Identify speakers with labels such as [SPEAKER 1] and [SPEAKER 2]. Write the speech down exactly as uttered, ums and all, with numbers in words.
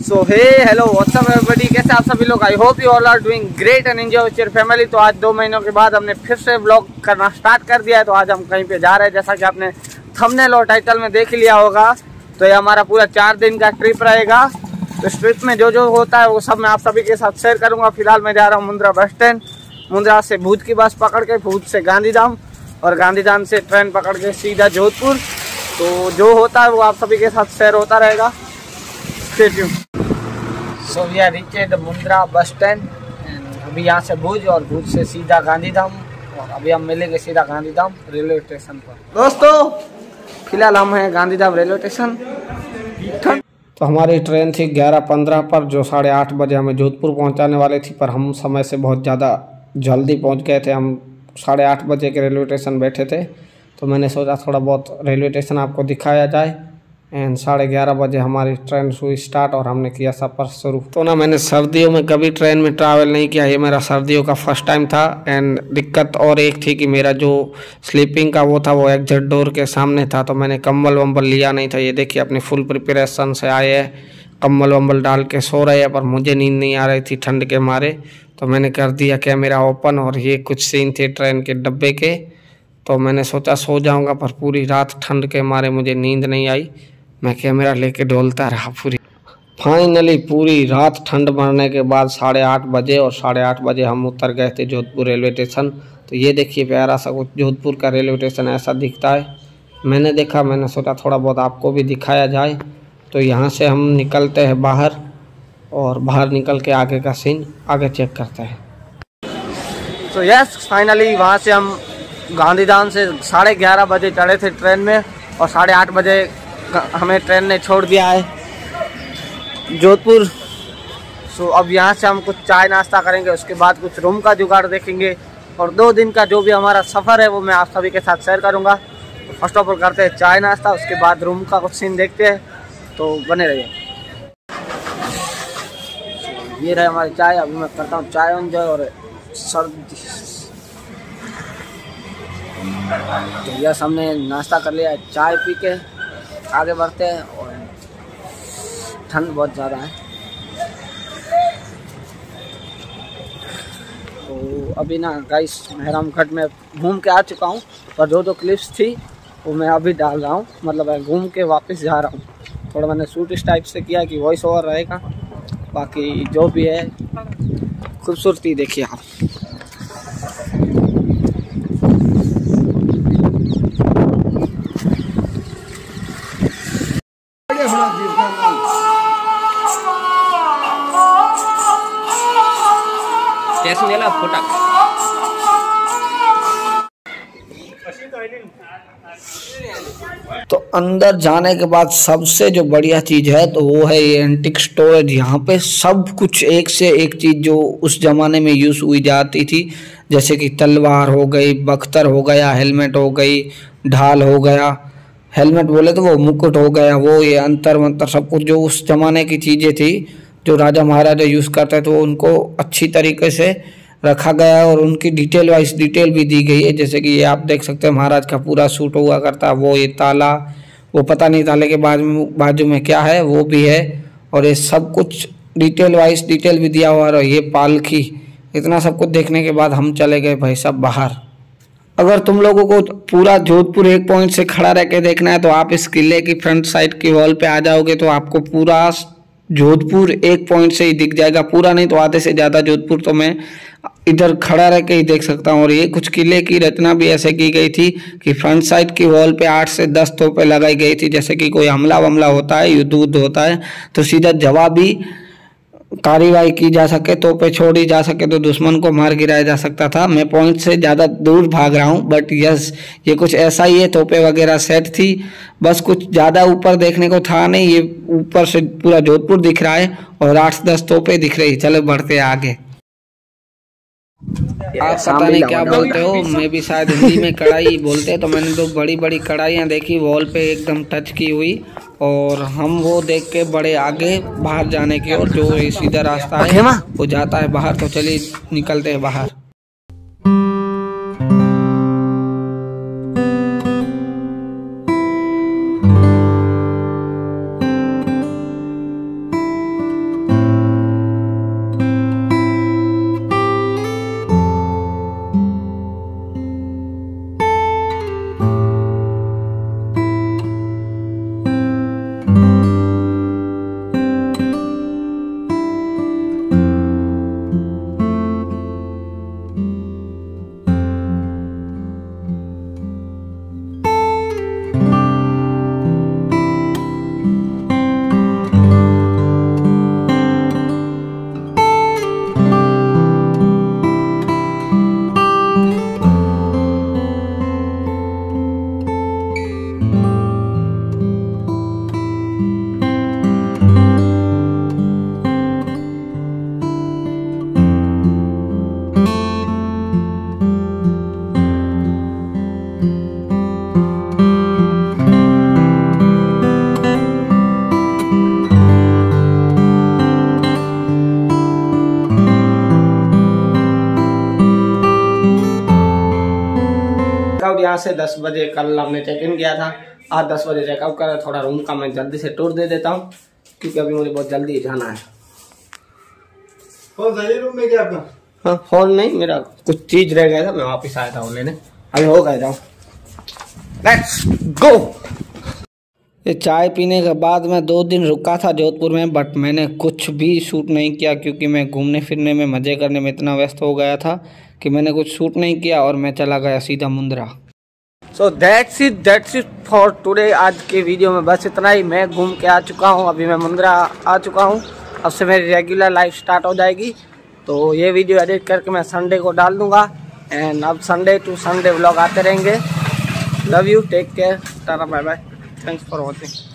[SPEAKER 1] सो hey hello what's up everybody, कैसे आप सभी लोग। I hope you all are doing great and enjoy with your family. तो आज दो महीनों के बाद हमने फिर से व्लॉग करना स्टार्ट कर दिया है। तो आज हम कहीं पे जा रहे हैं, जैसा कि आपने थंबनेल और टाइटल में देख लिया होगा। तो ये हमारा पूरा चार दिन का ट्रिप रहेगा। तो इस ट्रिप में जो जो होता है वो सब मैं आप सभी के साथ शेयर करूँगा। फिलहाल मैं जा रहा हूँ मुंद्रा बस स्टैंड। मुंद्रा से भूज की बस पकड़ के, भूज से गांधीधाम और गांधीधाम से ट्रेन पकड़ के सीधा जोधपुर। तो जो होता है वो आप सभी के साथ शेयर होता रहेगा। Stay tuned. So we are reached Mundra bus stand and अभी यहाँ से भूज और भूज से सीधा गांधीधाम। और अभी हम मिलेंगे सीधा गांधीधाम रेलवे स्टेशन पर। दोस्तों फिलहाल हम हैं गांधीधाम रेलवे स्टेशन। तो हमारी ट्रेन थी ग्यारह पंद्रह पर, जो साढ़े आठ बजे हमें जोधपुर पहुंचाने वाली थी, पर हम समय से बहुत ज़्यादा जल्दी पहुंच गए थे। हम साढ़े आठ बजे के रेलवे स्टेशन बैठे थे। तो मैंने सोचा थोड़ा बहुत रेलवे स्टेशन आपको दिखाया जाए। एंड साढ़े ग्यारह बजे हमारी ट्रेन हुई स्टार्ट और हमने किया सफ़र शुरू। तो ना मैंने सर्दियों में कभी ट्रेन में ट्रैवल नहीं किया, ये मेरा सर्दियों का फर्स्ट टाइम था। एंड दिक्कत और एक थी कि मेरा जो स्लीपिंग का वो था वो एग्जिट डोर के सामने था। तो मैंने कम्बल वम्बल लिया नहीं था। ये देखिए अपनी फुल प्रिपरेशन से आए हैं, कम्बल वम्बल डाल के सो रहे हैं, पर मुझे नींद नहीं आ रही थी ठंड के मारे। तो मैंने कर दिया कैमरा ओपन और ये कुछ सीन थे ट्रेन के डब्बे के। तो मैंने सोचा सो जाऊँगा, पर पूरी रात ठंड के मारे मुझे नींद नहीं आई। मैं कैमरा लेके डोलता रहा पूरी। फाइनली पूरी रात ठंड मरने के बाद साढ़े आठ बजे और साढ़े आठ बजे हम उतर गए थे जोधपुर रेलवे स्टेशन। तो ये देखिए प्यारा सा कुछ जोधपुर का रेलवे स्टेशन ऐसा दिखता है। मैंने देखा, मैंने सोचा थोड़ा बहुत आपको भी दिखाया जाए। तो यहाँ से हम निकलते हैं बाहर और बाहर निकल के आगे का सीन आगे चेक करते हैं। तो यस फाइनली वहाँ से हम गांधीधाम से साढ़े ग्यारह बजे चढ़े थे ट्रेन में और साढ़े आठ बजे हमें ट्रेन ने छोड़ दिया है जोधपुर। सो अब यहाँ से हम कुछ चाय नाश्ता करेंगे, उसके बाद कुछ रूम का जुगाड़ देखेंगे और दो दिन का जो भी हमारा सफ़र है वो मैं आप सभी के साथ शेयर करूँगा। तो फर्स्ट ऑफ ऑल करते हैं चाय नाश्ता, उसके बाद रूम का कुछ सीन देखते हैं। तो बने रहिए। ये रहे हमारी चाय। अभी मैं करता हूँ चाय एंजॉय और सर्दी। तो यस हमने नाश्ता कर लिया, चाय पी के आगे बढ़ते हैं और ठंड बहुत ज़्यादा है। तो अभी ना गाइस मेहरामगढ़ में घूम के आ चुका हूँ, पर जो जो क्लिप्स थी वो मैं अभी डाल रहा हूँ। मतलब मैं घूम के वापस जा रहा हूँ। थोड़ा मैंने शूट इस टाइप से किया कि वॉइस ओवर रहेगा। बाकी जो भी है खूबसूरती देखिए आप। फोटा तो अंदर जाने के बाद सबसे जो बढ़िया चीज़ है तो वो है ये एंटिक स्टोरेज। यहाँ पे सब कुछ एक से एक चीज़ जो उस ज़माने में यूज़ हुई जाती थी, जैसे कि तलवार हो गई, बख्तर हो गया, हेलमेट हो गई, ढाल हो गया, हेलमेट बोले तो वो मुकुट हो गया, वो ये अंतर मंतर सब कुछ जो उस ज़माने की चीज़ें थी जो राजा महाराजा यूज़ करते थे, उनको अच्छी तरीके से रखा गया है और उनकी डिटेल वाइज डिटेल भी दी गई है। जैसे कि ये आप देख सकते हैं महाराज का पूरा सूट हुआ करता, वो ये ताला, वो पता नहीं ताले के बाजू में बाजू में क्या है वो भी है। और ये सब कुछ डिटेल वाइज डिटेल भी दिया हुआ है। और ये पालकी, इतना सब कुछ देखने के बाद हम चले गए भाई साहब बाहर। अगर तुम लोगों को पूरा जोधपुर एक पॉइंट से खड़ा रह के देखना है तो आप इस किले की फ्रंट साइड की वॉल पे आ जाओगे तो आपको पूरा जोधपुर एक पॉइंट से ही दिख जाएगा। पूरा नहीं तो आधे से ज़्यादा जोधपुर तो मैं इधर खड़ा रह के ही देख सकता हूँ। और ये कुछ किले की रचना भी ऐसे की गई थी कि फ्रंट साइड की वॉल पे आठ से दस तोपें लगाई गई थी। जैसे कि कोई हमला वमला होता है, युद्ध उद्ध होता है तो सीधा जवाबी कार्रवाई की जा सके, तोपें छोड़ी जा सके तो दुश्मन को मार गिराया जा सकता था। मैं पॉइंट से ज़्यादा दूर भाग रहा हूँ, बट यस ये कुछ ऐसा ही है। तोपें वगैरह सेट थी, बस कुछ ज़्यादा ऊपर देखने को था नहीं। ये ऊपर से पूरा जोधपुर दिख रहा है और आठ दस तोपें दिख रही। चलो बढ़ते आगे। आप पता नहीं क्या बोलते हो, मैं भी शायद हिंदी में कढ़ाई बोलते हैं। तो मैंने दो बड़ी बड़ी कढ़ाइयाँ देखी वॉल पे एकदम टच की हुई और हम वो देख के बड़े आगे बाहर जाने की और जो सीधा रास्ता है वो जाता है बाहर। तो चलिए निकलते हैं बाहर। यहाँ से दस बजे कल हमने चेक इन किया था, आज दस बजे चेकआउट करा। थोड़ा रूम का मैं जल्दी से टूर दे देता हूँ क्योंकि अभी मुझे बहुत जल्दी जाना है।
[SPEAKER 2] फोन रूम में क्या आपका?
[SPEAKER 1] हाँ फोन नहीं, मेरा कुछ चीज रह गया था, मैं वापस आया था वो लेने। अभी हो गया जाऊँ, लेट्स गो। ये चाय पीने के बाद मैं दो दिन रुका था जोधपुर में, बट मैंने कुछ भी शूट नहीं किया क्योंकि मैं घूमने फिरने में मज़े करने में इतना व्यस्त हो गया था कि मैंने कुछ शूट नहीं किया और मैं चला गया सीधा Mundra. So that's it that's it for today. आज के वीडियो में बस इतना ही। मैं घूम के आ चुका हूँ, अभी मैं मुंद्रा आ चुका हूँ। अब से मेरी रेगुलर लाइफ स्टार्ट हो जाएगी, तो ये वीडियो एडिट करके मैं संडे को डाल दूँगा। एंड अब संडे टू संडे व्लॉग आते रहेंगे। Love you, take care, tata bye bye, thanks for watching.